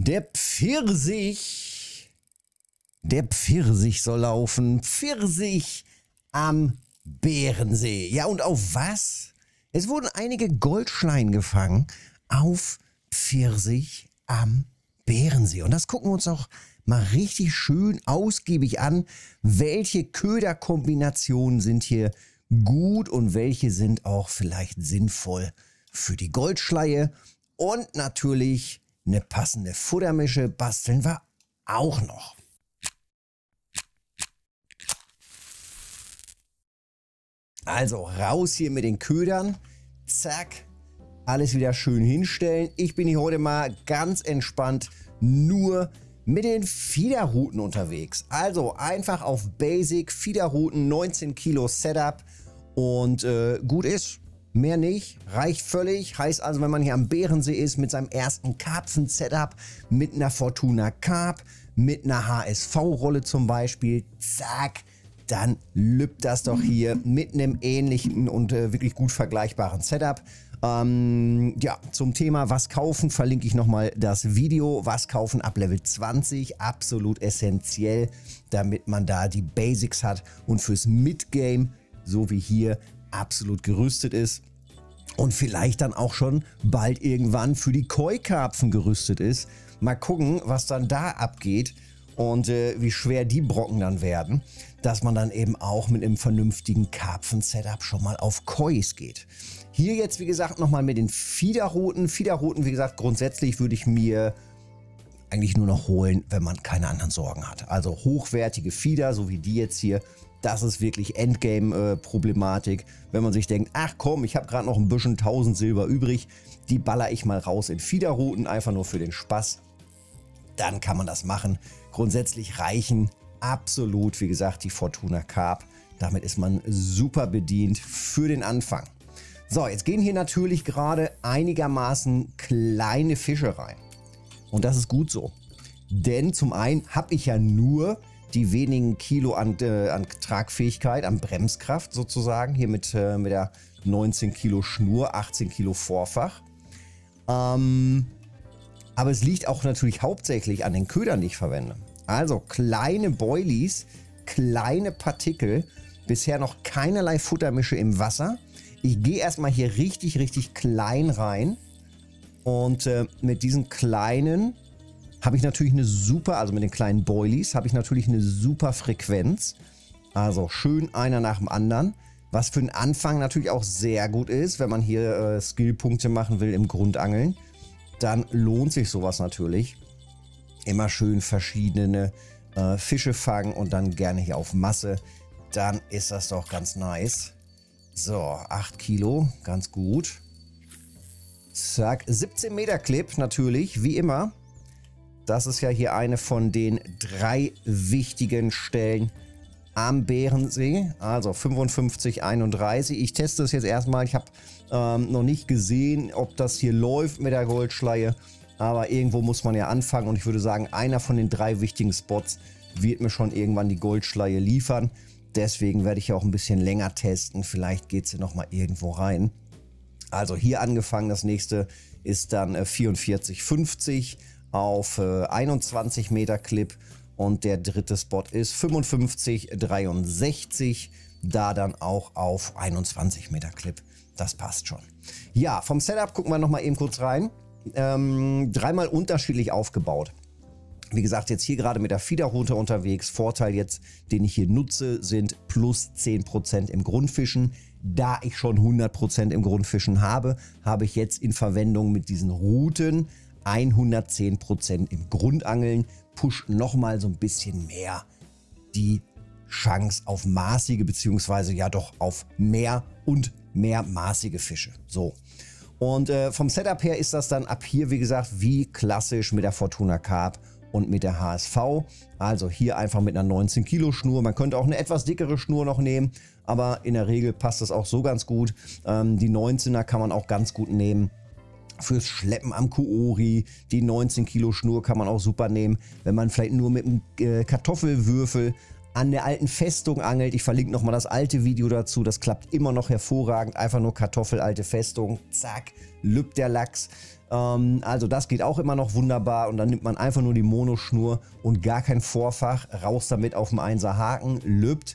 Der Pfirsich. Der Pfirsich soll laufen. Pfirsich am Bärensee. Ja, und auf was? Es wurden einige Goldschleien gefangen auf Pfirsich am Bärensee. Und das gucken wir uns auch mal richtig schön ausgiebig an. Welche Köderkombinationen sind hier gut und welche sind auch vielleicht sinnvoll für die Goldschleie. Und natürlich eine passende Futtermische basteln wir auch noch. Also raus hier mit den Ködern. Zack. Alles wieder schön hinstellen. Ich bin hier heute mal ganz entspannt nur mit den Fiederruten unterwegs. Also einfach auf Basic, Fiederruten, 19 Kilo Setup und gut ist. Mehr nicht, reicht völlig. Heißt also, wenn man hier am Bärensee ist mit seinem ersten Karpfen-Setup, mit einer Fortuna Carp, mit einer HSV-Rolle zum Beispiel, zack, dann lübt das doch hier mit einem ähnlichen und wirklich gut vergleichbaren Setup. Ja, zum Thema was kaufen verlinke ich nochmal das Video. Was kaufen ab Level 20, absolut essentiell, damit man da die Basics hat und fürs Midgame, so wie hier, absolut gerüstet ist. Und vielleicht dann auch schon bald irgendwann für die Koi-Karpfen gerüstet ist. Mal gucken, was dann da abgeht und wie schwer die Brocken dann werden, dass man dann eben auch mit einem vernünftigen Karpfen-Setup schon mal auf Kois geht. Hier jetzt, wie gesagt, nochmal mit den Fiederruten. Fiederruten, wie gesagt, grundsätzlich würde ich mir eigentlich nur noch holen, wenn man keine anderen Sorgen hat. Also hochwertige Fieder, so wie die jetzt hier, das ist wirklich Endgame-Problematik. Wenn man sich denkt, ach komm, ich habe gerade noch ein bisschen 1000 Silber übrig, die baller ich mal raus in Fiederruten, einfach nur für den Spaß. Dann kann man das machen. Grundsätzlich reichen absolut, wie gesagt, die Fortuna Carp. Damit ist man super bedient für den Anfang. So, jetzt gehen hier natürlich gerade einigermaßen kleine Fische rein. Und das ist gut so. Denn zum einen habe ich ja nur die wenigen Kilo an Tragfähigkeit, an Bremskraft sozusagen, hier mit der 19 Kilo Schnur, 18 Kilo Vorfach. Aber es liegt auch natürlich hauptsächlich an den Ködern, die ich verwende. Also kleine Boilies, kleine Partikel, bisher noch keinerlei Futtermische im Wasser. Ich gehe erstmal hier richtig klein rein und mit diesen kleinen habe ich natürlich eine super, also mit den kleinen Boilies, habe ich natürlich eine super Frequenz. Also schön einer nach dem anderen. Was für den Anfang natürlich auch sehr gut ist, wenn man hier Skillpunkte machen will im Grundangeln. Dann lohnt sich sowas natürlich. Immer schön verschiedene Fische fangen und dann gerne hier auf Masse. Dann ist das doch ganz nice. So, 8 Kilo, ganz gut. Zack, 17 Meter Clip natürlich, wie immer. Das ist ja hier eine von den 3 wichtigen Stellen am Bärensee. Also 55, 31. Ich teste es jetzt erstmal. Ich habe noch nicht gesehen, ob das hier läuft mit der Goldschleie. Aber irgendwo muss man ja anfangen. Und ich würde sagen, einer von den 3 wichtigen Spots wird mir schon irgendwann die Goldschleie liefern. Deswegen werde ich auch ein bisschen länger testen. Vielleicht geht sie nochmal irgendwo rein. Also hier angefangen. Das nächste ist dann 44,50 auf 21 Meter Clip. Und der dritte Spot ist 55,63. Da dann auch auf 21 Meter Clip. Das passt schon. Ja, vom Setup gucken wir nochmal eben kurz rein. Dreimal unterschiedlich aufgebaut. Wie gesagt, jetzt hier gerade mit der Fiederrute unterwegs. Vorteil jetzt, den ich hier nutze, sind plus 10% im Grundfischen. Da ich schon 100% im Grundfischen habe, habe ich jetzt in Verwendung mit diesen Routen 110% im Grundangeln. Pusht nochmal so ein bisschen mehr die Chance auf maßige, beziehungsweise ja doch auf mehr und mehr maßige Fische. So. Und vom Setup her ist das dann ab hier, wie gesagt, wie klassisch mit der Fortuna Carp und mit der HSV. Also hier einfach mit einer 19 Kilo Schnur. Man könnte auch eine etwas dickere Schnur noch nehmen, aber in der Regel passt das auch so ganz gut. Die 19er kann man auch ganz gut nehmen fürs Schleppen am Koori. Die 19 Kilo Schnur kann man auch super nehmen, wenn man vielleicht nur mit einem Kartoffelwürfel an der alten Festung angelt. Ich verlinke nochmal das alte Video dazu. Das klappt immer noch hervorragend. Einfach nur Kartoffel, alte Festung. Zack, lübt der Lachs. Also das geht auch immer noch wunderbar. Und dann nimmt man einfach nur die Monoschnur und gar kein Vorfach. Raus damit auf dem 1er Haken. Lübt.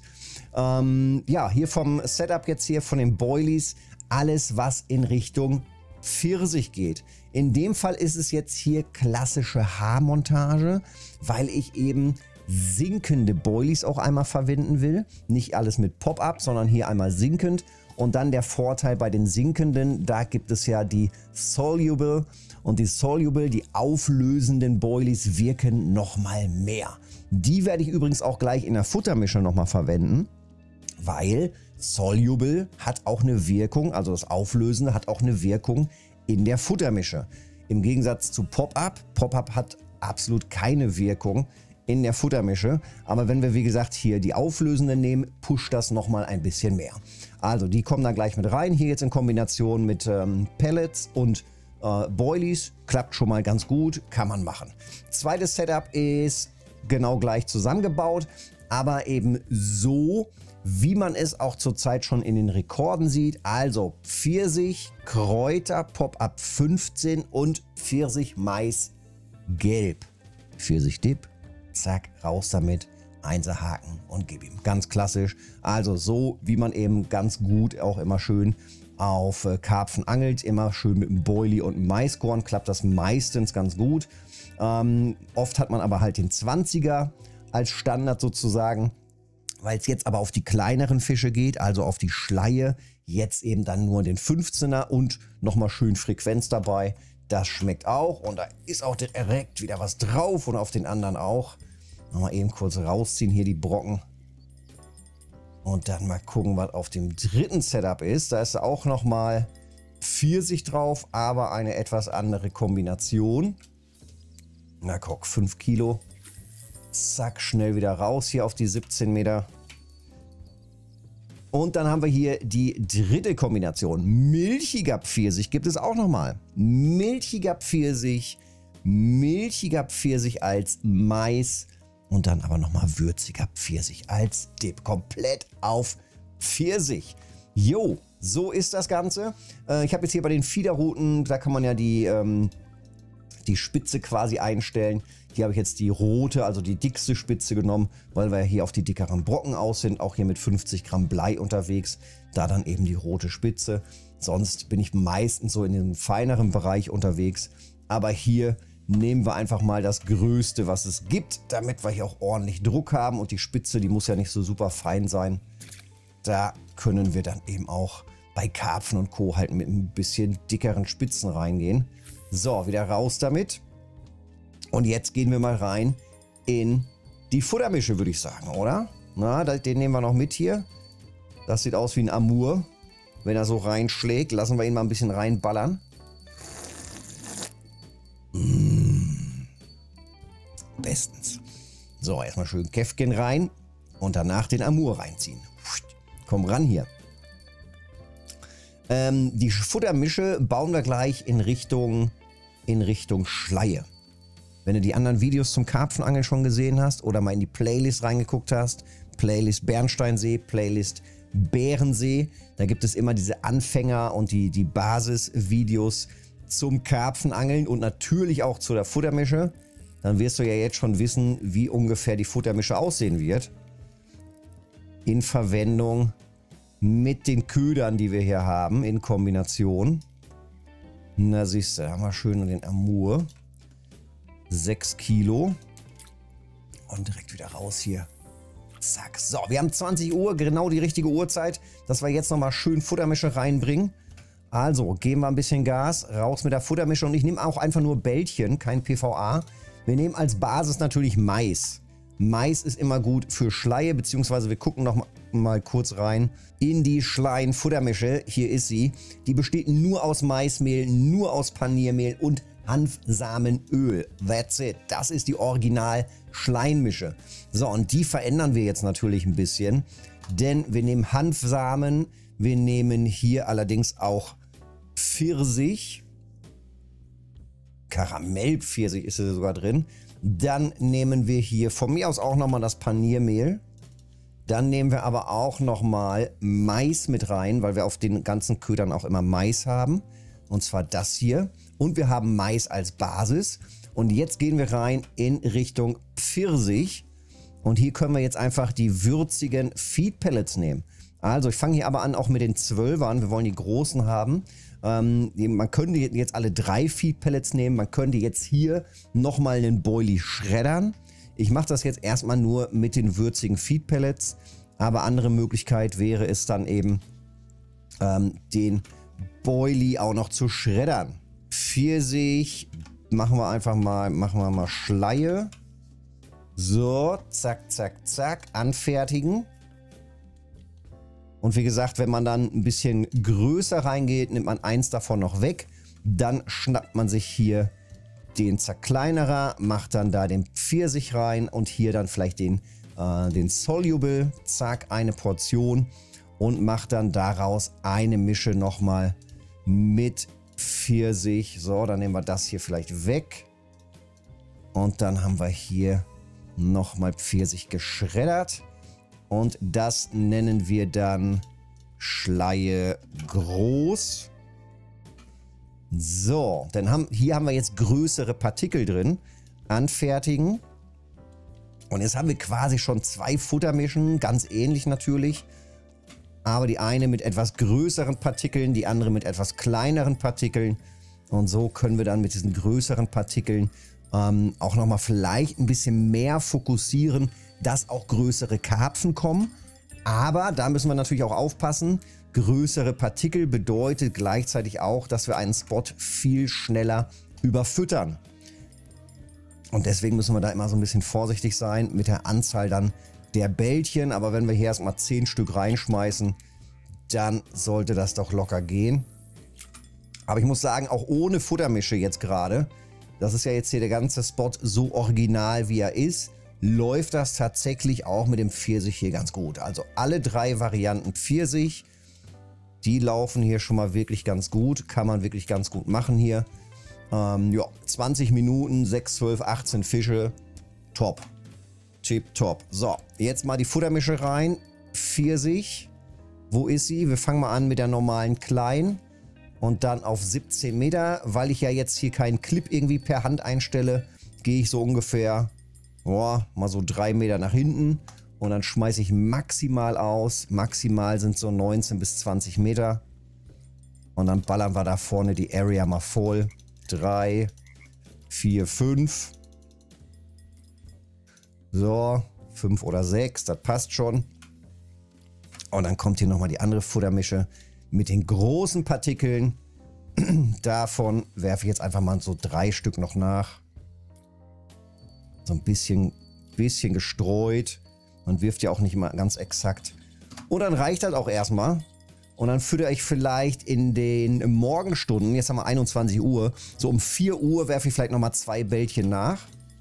Ja, hier vom Setup jetzt hier von den Boilies. Alles, was in Richtung Pfirsich geht. In dem Fall ist es jetzt hier klassische Haarmontage, weil ich eben sinkende Boilies auch einmal verwenden will. Nicht alles mit Pop-Up, sondern hier einmal sinkend. Und dann der Vorteil bei den sinkenden, da gibt es ja die Soluble. Und die Soluble, die auflösenden Boilies wirken nochmal mehr. Die werde ich übrigens auch gleich in der Futtermische nochmal verwenden, weil Soluble hat auch eine Wirkung, also das Auflösende hat auch eine Wirkung in der Futtermische. Im Gegensatz zu Pop-Up. Pop-Up hat absolut keine Wirkung in der Futtermische. Aber wenn wir, wie gesagt, hier die Auflösende nehmen, pusht das nochmal ein bisschen mehr. Also die kommen dann gleich mit rein. Hier jetzt in Kombination mit Pellets und Boilies. Klappt schon mal ganz gut, kann man machen. Zweites Setup ist genau gleich zusammengebaut, aber eben so, wie man es auch zurzeit schon in den Rekorden sieht. Also Pfirsich, Kräuter, Pop-Up 15 und Pfirsich, Mais, Gelb. Pfirsich-Dip, zack, raus damit, 1er Haken und gib ihm. Ganz klassisch. Also so, wie man eben ganz gut auch immer schön auf Karpfen angelt. Immer schön mit einem Boilie und einem Maiskorn klappt das meistens ganz gut. Oft hat man aber halt den 20er als Standard sozusagen. Weil es jetzt aber auf die kleineren Fische geht, also auf die Schleie, jetzt eben dann nur den 15er und nochmal schön Frequenz dabei. Das schmeckt auch und da ist auch direkt wieder was drauf und auf den anderen auch. Nochmal eben kurz rausziehen hier die Brocken. Und dann mal gucken, was auf dem dritten Setup ist. Da ist auch nochmal Pfirsich drauf, aber eine etwas andere Kombination. Na guck, 5 Kilo. Zack, schnell wieder raus hier auf die 17 Meter. Und dann haben wir hier die dritte Kombination. Milchiger Pfirsich gibt es auch nochmal. Milchiger Pfirsich als Mais und dann aber nochmal würziger Pfirsich als Dip. Komplett auf Pfirsich. Jo, so ist das Ganze. Ich habe jetzt hier bei den Fiederruten, da kann man ja die Spitze quasi einstellen. Hier habe ich jetzt die rote, also die dickste Spitze genommen, weil wir hier auf die dickeren Brocken aus sind. Auch hier mit 50 Gramm Blei unterwegs. Da dann eben die rote Spitze. Sonst bin ich meistens so in dem feineren Bereich unterwegs. Aber hier nehmen wir einfach mal das Größte, was es gibt, damit wir hier auch ordentlich Druck haben. Und die Spitze, die muss ja nicht so super fein sein. Da können wir dann eben auch bei Karpfen und Co. halt mit ein bisschen dickeren Spitzen reingehen. So, wieder raus damit. Und jetzt gehen wir mal rein in die Futtermische, würde ich sagen, oder? Na, den nehmen wir noch mit hier. Das sieht aus wie ein Amur. Wenn er so reinschlägt, lassen wir ihn mal ein bisschen reinballern. Bestens. So, erstmal schön Käffchen rein und danach den Amur reinziehen. Komm ran hier. Die Futtermische bauen wir gleich in Richtung Schleie. Wenn du die anderen Videos zum Karpfenangeln schon gesehen hast oder mal in die Playlist reingeguckt hast, Playlist Bernsteinsee, Playlist Bärensee, da gibt es immer diese Anfänger- und die Basisvideos zum Karpfenangeln und natürlich auch zu der Futtermische. Dann wirst du ja jetzt schon wissen, wie ungefähr die Futtermische aussehen wird. In Verwendung mit den Ködern, die wir hier haben, in Kombination. Na siehst du, da haben wir schön den Amur. 6 Kilo. Und direkt wieder raus hier. Zack. So, wir haben 20 Uhr, genau die richtige Uhrzeit, dass wir jetzt nochmal schön Futtermische reinbringen. Also, geben wir ein bisschen Gas, raus mit der Futtermische. Und ich nehme auch einfach nur Bällchen, kein PVA. Wir nehmen als Basis natürlich Mais. Mais ist immer gut für Schleie, beziehungsweise wir gucken noch mal kurz rein in die Schleien-Futtermische. Hier ist sie. Die besteht nur aus Maismehl, nur aus Paniermehl und Hanfsamenöl. That's it. Das ist die Original-Schleinmische. So, und die verändern wir jetzt natürlich ein bisschen, denn wir nehmen Hanfsamen, wir nehmen hier allerdings auch Pfirsich, Karamellpfirsich ist sogar drin. Dann nehmen wir hier von mir aus auch nochmal das Paniermehl. Dann nehmen wir aber auch nochmal Mais mit rein, weil wir auf den ganzen Ködern auch immer Mais haben. Und zwar das hier. Und wir haben Mais als Basis. Und jetzt gehen wir rein in Richtung Pfirsich. Und hier können wir jetzt einfach die würzigen Feed Pellets nehmen. Also ich fange hier aber an auch mit den 12ern. Wir wollen die großen haben. Man könnte jetzt alle 3 Feed Pellets nehmen. Man könnte jetzt hier nochmal einen Boilie schreddern. Ich mache das jetzt erstmal nur mit den würzigen Feed Pellets. Aber andere Möglichkeit wäre es dann eben, den Boilie auch noch zu schreddern. Pfirsich machen wir mal Schleie. So, zack, zack, zack, anfertigen. Und wie gesagt, wenn man dann ein bisschen größer reingeht, nimmt man eins davon noch weg. Dann schnappt man sich hier den Zerkleinerer, macht dann da den Pfirsich rein und hier dann vielleicht den Soluble. Zack, eine Portion und macht dann daraus eine Mische nochmal mit Pfirsich. So, dann nehmen wir das hier vielleicht weg. Und dann haben wir hier nochmal Pfirsich geschreddert. Und das nennen wir dann Schleie groß. So, dann hier haben wir jetzt größere Partikel drin. Anfertigen. Und jetzt haben wir quasi schon 2 Futtermischen, ganz ähnlich natürlich. Aber die eine mit etwas größeren Partikeln, die andere mit etwas kleineren Partikeln. Und so können wir dann mit diesen größeren Partikeln auch nochmal vielleicht ein bisschen mehr fokussieren, dass auch größere Karpfen kommen. Aber da müssen wir natürlich auch aufpassen. Größere Partikel bedeutet gleichzeitig auch, dass wir einen Spot viel schneller überfüttern. Und deswegen müssen wir da immer so ein bisschen vorsichtig sein mit der Anzahl dann der Bällchen. Aber wenn wir hier erstmal 10 Stück reinschmeißen, dann sollte das doch locker gehen. Aber ich muss sagen, auch ohne Futtermische jetzt gerade, das ist ja jetzt hier der ganze Spot so original wie er ist, läuft das tatsächlich auch mit dem Pfirsich hier ganz gut. Also alle 3 Varianten Pfirsich, die laufen hier schon mal wirklich ganz gut. Kann man wirklich ganz gut machen hier. Ja, 20 Minuten, 6, 12, 18 Fische. Top. Tip top. So, jetzt mal die Futtermische rein. Pfirsich. Wo ist sie? Wir fangen mal an mit der normalen kleinen. Und dann auf 17 Meter. Weil ich ja jetzt hier keinen Clip irgendwie per Hand einstelle, gehe ich so ungefähr mal so 3 Meter nach hinten. Und dann schmeiße ich maximal aus. Maximal sind so 19 bis 20 Meter. Und dann ballern wir da vorne die Area mal voll. 3, 4, 5. So, 5 oder 6, das passt schon. Und dann kommt hier nochmal die andere Futtermische mit den großen Partikeln. Davon werfe ich jetzt einfach mal so 3 Stück noch nach. So ein bisschen gestreut. Man wirft ja auch nicht immer ganz exakt. Und dann reicht das auch erstmal. Und dann füttere ich vielleicht in den Morgenstunden, jetzt haben wir 21 Uhr, so um 4 Uhr werfe ich vielleicht nochmal 2 Bällchen nach.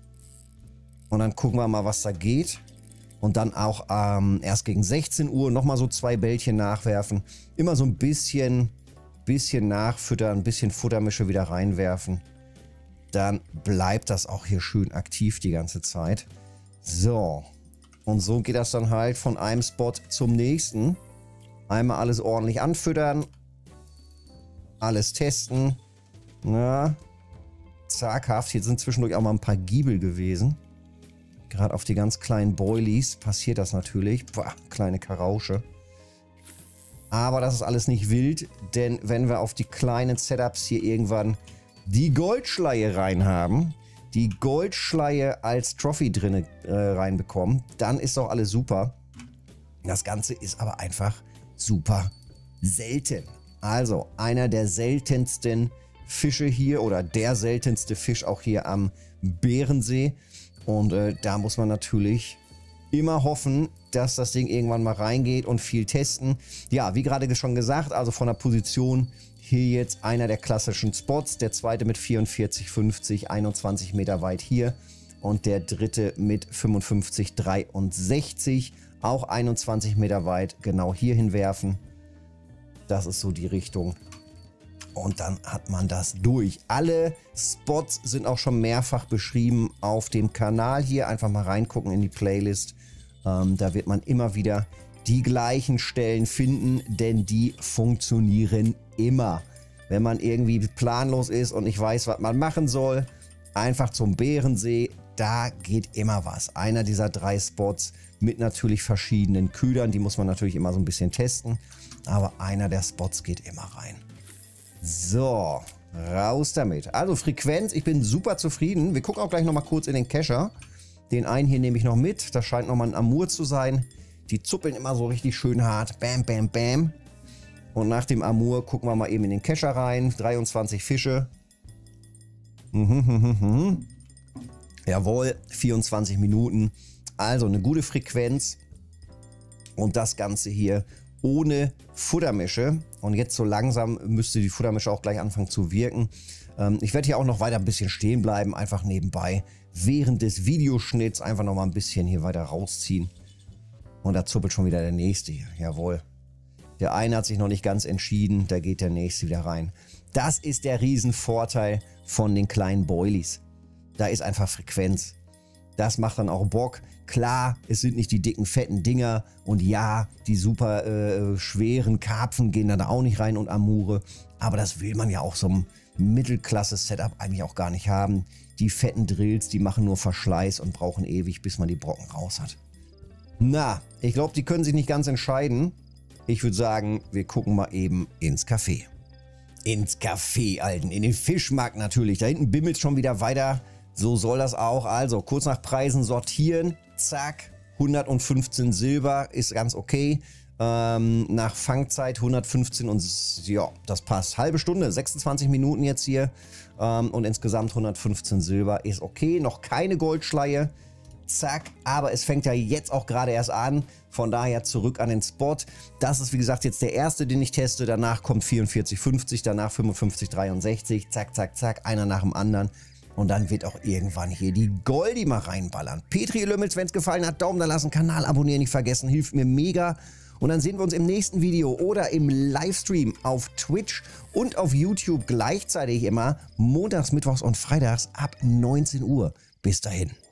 Und dann gucken wir mal, was da geht. Und dann auch erst gegen 16 Uhr nochmal so 2 Bällchen nachwerfen. Immer so ein bisschen nachfüttern, ein bisschen Futtermische wieder reinwerfen. Dann bleibt das auch hier schön aktiv die ganze Zeit. So. Und so geht das dann halt von einem Spot zum nächsten. Einmal alles ordentlich anfüttern. Alles testen. Na, zaghaft. Hier sind zwischendurch auch mal ein paar Giebel gewesen. Gerade auf die ganz kleinen Boilies passiert das natürlich. Boah, kleine Karausche. Aber das ist alles nicht wild, denn wenn wir auf die kleinen Setups hier irgendwann die Goldschleie reinhaben, die Goldschleie als Trophy drin reinbekommen, dann ist doch alles super. Das Ganze ist aber einfach super selten. Also einer der seltensten Fische hier oder der seltenste Fisch auch hier am Bärensee. Und da muss man natürlich immer hoffen, dass das Ding irgendwann mal reingeht und viel testen. Ja, wie gerade schon gesagt, also von der Position hier jetzt einer der klassischen Spots. Der zweite mit 44,50, 21 Meter weit hier. Und der dritte mit 55,63, auch 21 Meter weit, genau hier hinwerfen. Das ist so die Richtung. Und dann hat man das durch. Alle Spots sind auch schon mehrfach beschrieben auf dem Kanal hier. Einfach mal reingucken in die Playlist. Da wird man immer wieder die gleichen Stellen finden, denn die funktionieren immer. Wenn man irgendwie planlos ist und nicht weiß, was man machen soll, einfach zum Bärensee, da geht immer was. Einer dieser 3 Spots mit natürlich verschiedenen Ködern, die muss man natürlich immer so ein bisschen testen, aber einer der Spots geht immer rein. So, raus damit. Also Frequenz, ich bin super zufrieden. Wir gucken auch gleich nochmal kurz in den Kescher. Den einen hier nehme ich noch mit, das scheint nochmal ein Amur zu sein. Die zuppeln immer so richtig schön hart, bam, bam, bam. Und nach dem Amur gucken wir mal eben in den Kescher rein. 23 Fische. Jawohl, 24 Minuten. Also eine gute Frequenz. Und das Ganze hier ohne Futtermische. Und jetzt so langsam müsste die Futtermische auch gleich anfangen zu wirken. Ich werde hier auch noch weiter ein bisschen stehen bleiben, einfach nebenbei. Während des Videoschnitts einfach noch mal ein bisschen hier weiter rausziehen. Und da zuppelt schon wieder der nächste hier. Jawohl. Der eine hat sich noch nicht ganz entschieden, da geht der nächste wieder rein. Das ist der Riesenvorteil von den kleinen Boilies. Da ist einfach Frequenz. Das macht dann auch Bock. Klar, es sind nicht die dicken, fetten Dinger. Und ja, die super schweren Karpfen gehen dann auch nicht rein und Amure. Aber das will man ja auch so einem Mittelklasse-Setup eigentlich auch gar nicht haben. Die fetten Drills, die machen nur Verschleiß und brauchen ewig, bis man die Brocken raus hat. Na, ich glaube, die können sich nicht ganz entscheiden. Ich würde sagen, wir gucken mal eben ins Café. Ins Café, Alten. In den Fischmarkt natürlich. Da hinten bimmelt schon wieder weiter. So soll das auch. Also, kurz nach Preisen sortieren. Zack. 115 Silber ist ganz okay. Nach Fangzeit 115 und ja, das passt. Halbe Stunde, 26 Minuten jetzt hier. Und insgesamt 115 Silber ist okay. Noch keine Goldschleie. Zack, aber es fängt ja jetzt auch gerade erst an, von daher zurück an den Spot. Das ist wie gesagt jetzt der erste, den ich teste, danach kommt 44,50, danach 55,63, zack, zack, zack, einer nach dem anderen und dann wird auch irgendwann hier die Goldi mal reinballern. Petri, ihr Lümmels, wenn es gefallen hat, Daumen da lassen, Kanal abonnieren nicht vergessen, hilft mir mega und dann sehen wir uns im nächsten Video oder im Livestream auf Twitch und auf YouTube gleichzeitig immer montags, mittwochs und freitags ab 19 Uhr. Bis dahin.